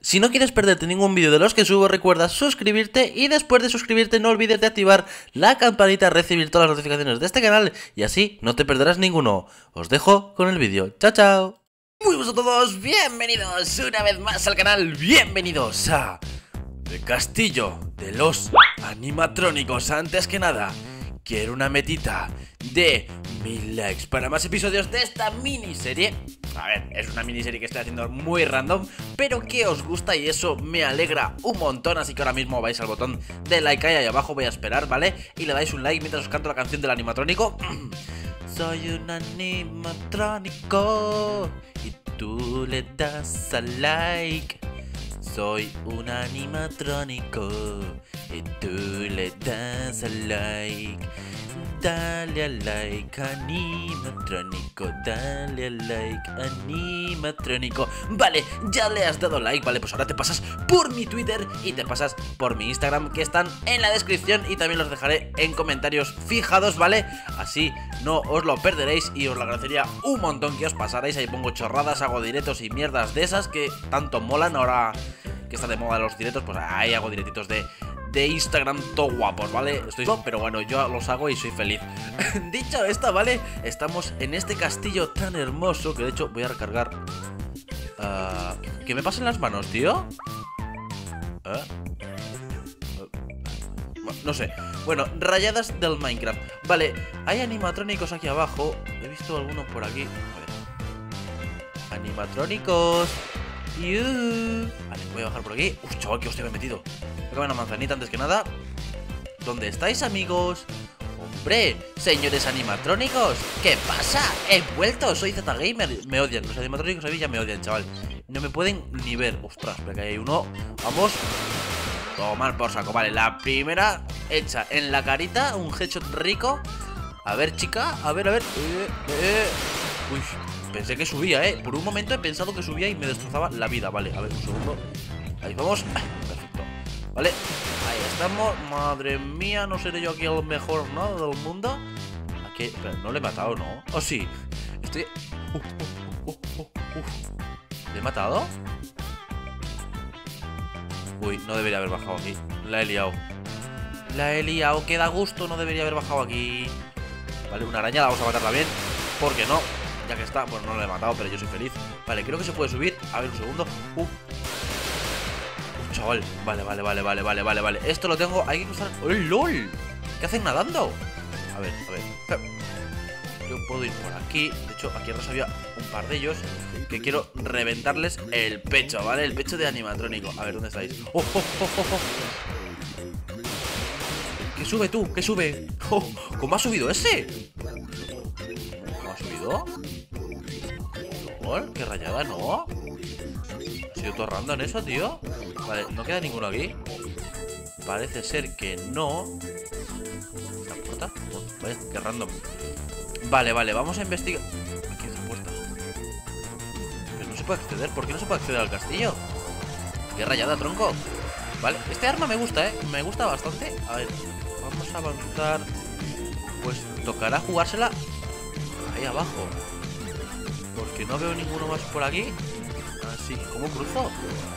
Si no quieres perderte ningún vídeo de los que subo, recuerda suscribirte y después de suscribirte no olvides de activar la campanita, recibir todas las notificaciones de este canal y así no te perderás ninguno. Os dejo con el vídeo. ¡Chao, chao! Muy buenos a todos, bienvenidos una vez más al canal, bienvenidos a El Castillo de los Animatrónicos. Antes que nada, quiero una metita de 1000 likes para más episodios de esta miniserie. A ver, es una miniserie que estoy haciendo muy random, pero que os gusta y eso me alegra un montón. Así que ahora mismo vais al botón de like ahí abajo, voy a esperar, ¿vale? Y le dais un like mientras os canto la canción del animatrónico. Soy un animatrónico y tú le das al like. Soy un animatrónico y tú le das al like. Dale al like, animatrónico, dale al like, animatrónico. Vale, ya le has dado like, vale, pues ahora te pasas por mi Twitter y te pasas por mi Instagram, que están en la descripción y también los dejaré en comentarios fijados, ¿vale? Así no os lo perderéis y os lo agradecería un montón que os pasarais. Ahí pongo chorradas, hago directos y mierdas de esas que tanto molan. Ahora que está de moda los directos, pues ahí hago directitos de Instagram todo guapos, ¿vale? Pero bueno, yo los hago y soy feliz. Dicho esto, ¿vale? Estamos en este castillo tan hermoso que de hecho voy a recargar. ¿Qué me pasa en las manos, tío? No sé. Bueno, rayadas del Minecraft. Vale, hay animatrónicos aquí abajo. He visto algunos por aquí. A ver. Animatrónicos. Vale, voy a bajar por aquí. Uf, chaval, que hostia me he metido. Voy a comer una manzanita antes que nada. ¿Dónde estáis, amigos? ¡Hombre! Señores animatrónicos, ¿qué pasa? ¡He vuelto! Soy ZGamer. Me odian, los animatrónicos a mí ya me odian, chaval. No me pueden ni ver. Ostras, por aquí hay uno. Vamos. Tomar por saco. Vale, la primera hecha en la carita. Un headshot rico. A ver, chica. A ver, a ver. Uy, pensé que subía, por un momento he pensado que subía y me destrozaba la vida. Vale, a ver, un segundo. Ahí vamos. Perfecto. Vale, ahí estamos. Madre mía, no seré yo aquí el mejor, ¿no? Del mundo. Aquí, espera, no le he matado, ¿no? Oh, sí. Estoy... ¿Le he matado? Uy, no debería haber bajado aquí. La he liado. La he liado, que da gusto. No debería haber bajado aquí. Vale, una araña, la vamos a matarla bien. ¿Por qué no? Ya que está, bueno, no lo he matado, pero yo soy feliz. Vale, creo que se puede subir. A ver, un segundo. Chaval, vale. Esto lo tengo, hay que cruzar. ¡Oh, lol! ¿Qué hacen nadando? A ver. Yo puedo ir por aquí. De hecho, aquí atrás había un par de ellos que quiero reventarles el pecho, ¿vale? El pecho de animatrónico. A ver, ¿dónde estáis? ¡Oh! ¿Qué sube tú? ¿Qué sube? ¡Oh! ¿Cómo ha subido ese? ¿Cómo ha subido? ¡Qué rayada, ¿no? ¿Ha sido todo random eso, tío? Vale, no queda ninguno aquí. Parece ser que no. ¿Está puerta? Vale, qué random. Vale, vamos a investigar. Aquí esa puerta. Pero no se puede acceder. ¿Por qué no se puede acceder al castillo? Qué rayada, tronco. Vale, este arma me gusta, me gusta bastante. A ver, vamos a avanzar. Pues tocará jugársela ahí abajo, porque no veo ninguno más por aquí. Así, ¿cómo cruzo?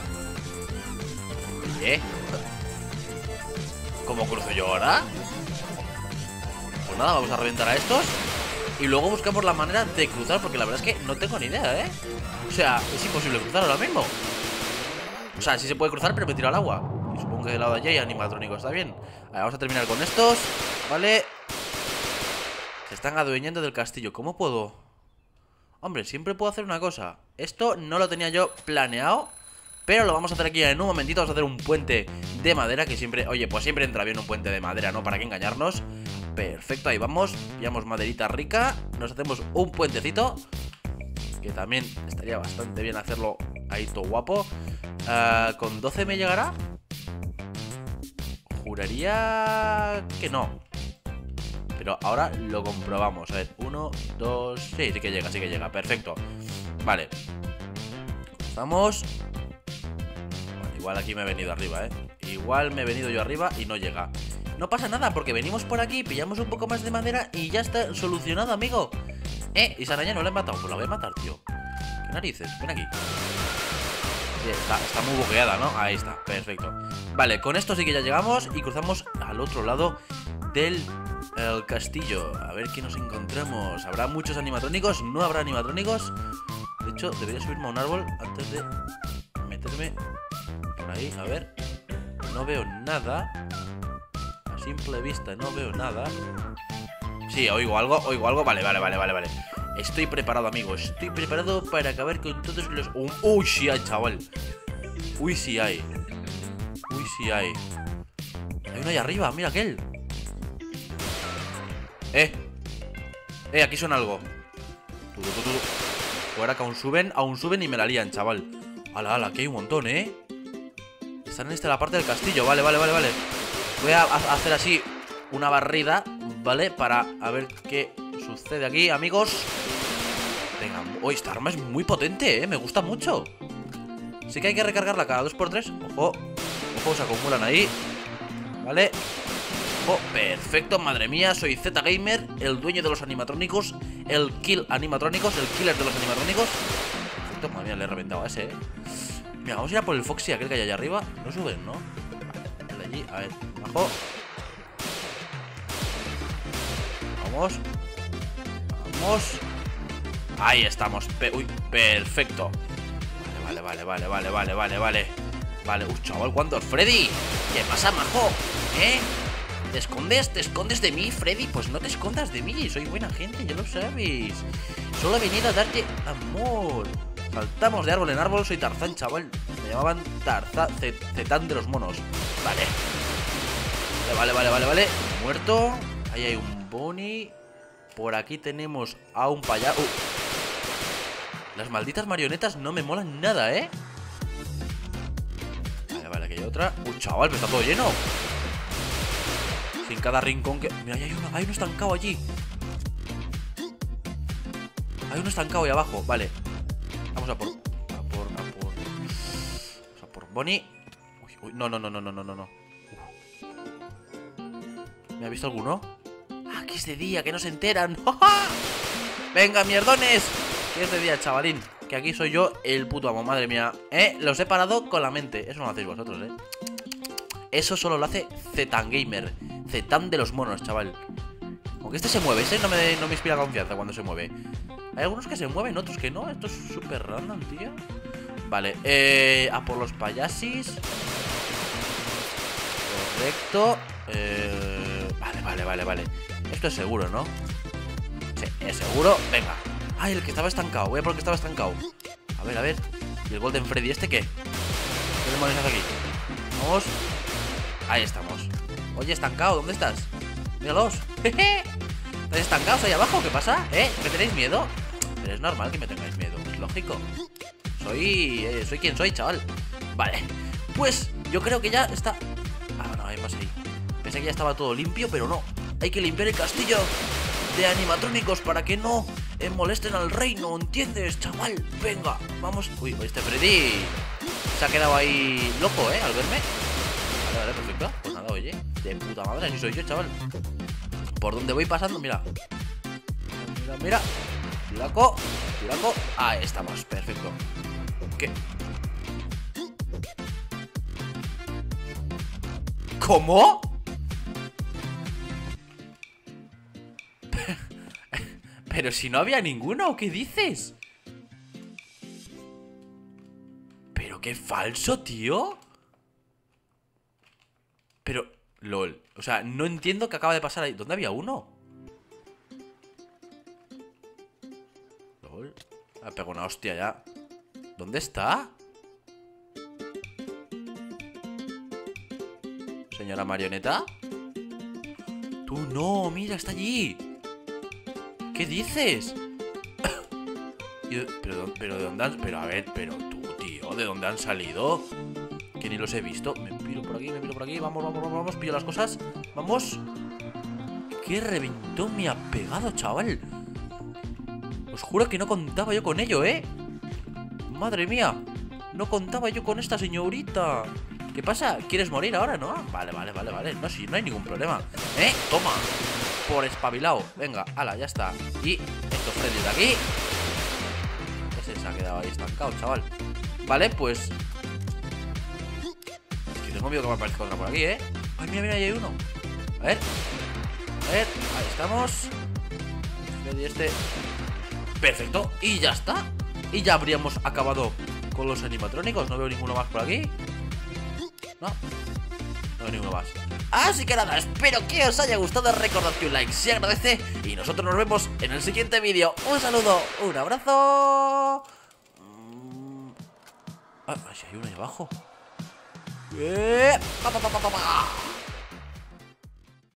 ¿Cómo cruzo yo ahora? Pues nada, vamos a reventar a estos y luego buscamos la manera de cruzar, porque la verdad es que no tengo ni idea, O sea, es imposible cruzar ahora mismo. O sea, sí se puede cruzar, pero me tiro al agua. Y supongo que del lado de allí hay animatrónico, está bien. A ver, vamos a terminar con estos. Vale. Se están adueñando del castillo. ¿Cómo puedo? Hombre, siempre puedo hacer una cosa. Esto no lo tenía yo planeado, pero lo vamos a hacer aquí en un momentito. Vamos a hacer un puente de madera, que siempre... Oye, pues siempre entra bien un puente de madera, ¿no? ¿Para qué engañarnos? Perfecto, ahí vamos. Pillamos maderita rica. Nos hacemos un puentecito, que también estaría bastante bien hacerlo ahí todo guapo. ¿Con 12 me llegará? Juraría que no, pero ahora lo comprobamos. A ver, 1, 2... Sí que llega, perfecto. Vale. Vamos. Vale, igual aquí me he venido arriba, Igual me he venido yo arriba y no llega. No pasa nada, porque venimos por aquí, pillamos un poco más de madera y ya está solucionado, amigo. Y esa araña no la he matado. Pues la voy a matar, tío. ¿Qué narices? Ven aquí. Está muy bugueada, ¿no? Ahí está, perfecto. Vale, con esto sí que ya llegamos y cruzamos al otro lado del castillo. A ver qué nos encontramos. ¿Habrá muchos animatrónicos? ¿No habrá animatrónicos? De hecho, debería subirme a un árbol antes de meterme por ahí. A ver. No veo nada. A simple vista no veo nada. Sí, oigo algo. Vale. Estoy preparado, amigo. Estoy preparado para acabar con todos los... Uy, sí hay, chaval. Uy, sí hay. Hay uno ahí arriba, mira aquel. Aquí suena algo. Fuera que aún suben y me la lían, chaval. Ala, aquí hay un montón, Están en la parte del castillo, vale. Voy a hacer así una barrida, ¿vale? Para a ver qué sucede aquí, amigos. Venga, esta arma es muy potente, me gusta mucho. Sí que hay que recargarla cada 2×3. Ojo, se acumulan ahí. Vale. Ojo, perfecto, madre mía. Soy Z-Gamer, el dueño de los animatrónicos. El killer de los animatrónicos. Perfecto, madre mía, le he reventado a ese, Mira, vamos a ir a por el Foxy, aquel que hay allá arriba. No suben, ¿no? Vale, allí, a ver, abajo. Vamos. Ahí estamos. Uy, perfecto. Vale. Vale, chaval, ¿cuántos? ¡Freddy! ¿Qué pasa, majo? ¿Te escondes de mí, Freddy? Pues no te escondas de mí, soy buena gente, ya lo sabes. Solo he venido a darte amor. Saltamos de árbol en árbol, soy Tarzán, chaval. Me llamaban Zetán de los monos. Vale. Muerto. Ahí hay un Bonnie. Por aquí tenemos a un payaso. Las malditas marionetas no me molan nada, Vale, aquí hay otra. Chaval, pero está todo lleno. En cada rincón que... Mira, hay uno estancado allí. Hay uno estancado ahí abajo, vale. Vamos a por Bonnie. Uy, no. ¿Me ha visto alguno? Ah, que es de día, que no se enteran. Venga, mierdones. Que es de día, chavalín. Que aquí soy yo el puto amo, madre mía. Los he parado con la mente. Eso no lo hacéis vosotros, Eso solo lo hace Z-Gamer. Zetán de los monos, chaval. Aunque este se mueve, no me inspira confianza cuando se mueve. Hay algunos que se mueven, otros que no. Esto es súper random, tío. Vale, a por los payasis. Correcto. Vale. Esto es seguro, ¿no? Sí, es seguro. Venga. Ay, el que estaba estancado. Voy a por el que estaba estancado. A ver. ¿Y el Golden Freddy este qué? ¿Qué demonios hace aquí? Vamos. Ahí estamos. Oye, estancado, ¿dónde estás? Míralos. ¿Estáis estancados ahí abajo? ¿Qué pasa? ¿Me tenéis miedo? Pero es normal que me tengáis miedo, es lógico. Soy quien soy, chaval. Vale, pues yo creo que ya está. Ah, no, hay más ahí. Pensé que ya estaba todo limpio, pero no. Hay que limpiar el castillo de animatrónicos para que no molesten al reino, ¿entiendes, chaval? Venga, vamos. Uy, este Freddy se ha quedado ahí loco, al verme. Vale, perfecto. Pues nada, oye, de puta madre, así soy yo, chaval. Por donde voy pasando, mira. Mira. Tiraco. Ahí estamos, perfecto. ¿Qué? ¿Cómo? Pero si no había ninguno, ¿qué dices? Pero qué falso, tío. Pero, lol. O sea, no entiendo qué acaba de pasar ahí. ¿Dónde había uno? Lol. Me pegado una hostia ya. ¿Dónde está? Señora marioneta. Tú no, mira, está allí. ¿Qué dices? Pero ¿de dónde han...? Pero a ver, pero tú, tío, ¿de dónde han salido? Que ni los he visto. Me piro por aquí. Vamos, pillo las cosas. Vamos. ¿Qué reventón me ha pegado, chaval? Os juro que no contaba yo con ello, Madre mía. No contaba yo con esta señorita. ¿Qué pasa? ¿Quieres morir ahora, no? Vale. No, sí, no hay ningún problema. Toma. Por espabilado. Venga, ala, ya está. Y estos Freddy de aquí. Ese se ha quedado ahí estancado, chaval. Vale, pues tengo miedo que me aparezca otra por aquí, ¿eh? Ay, mira, mira, ahí hay uno. A ver, ahí estamos. Y este. Perfecto, y ya está. Y ya habríamos acabado con los animatrónicos. No veo ninguno más por aquí. No veo ninguno más. Así que nada, espero que os haya gustado. Recordad que un like se agradece. Y nosotros nos vemos en el siguiente vídeo. Un saludo, un abrazo. Ay, hay uno ahí abajo. Pa, pa, pa, pa, pa.